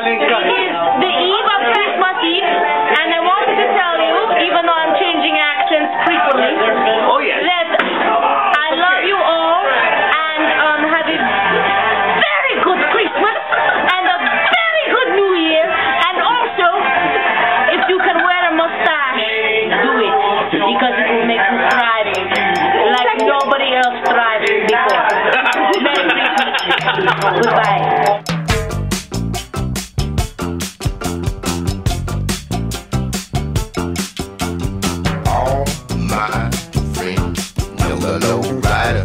It is the eve of Christmas Eve, and I wanted to tell you, even though I'm changing accents frequently, that I love you all, and have a very good Christmas, and a very good New Year, and also, if you can wear a mustache, do it, because it will make you thrive like nobody else thrived before. Merry Christmas. Goodbye. The low rider.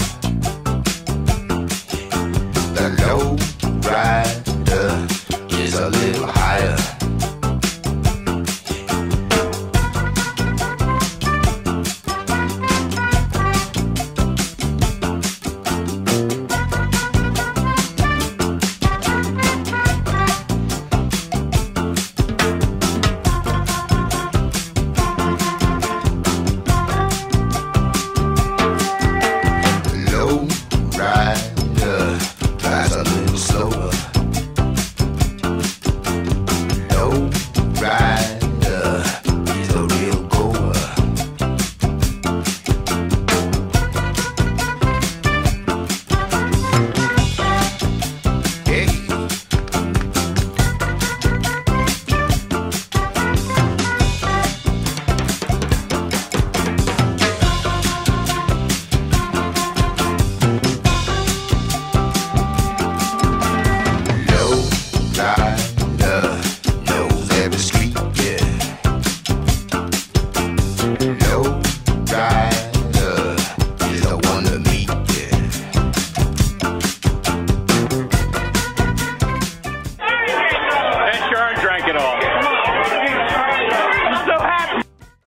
The low rider is a little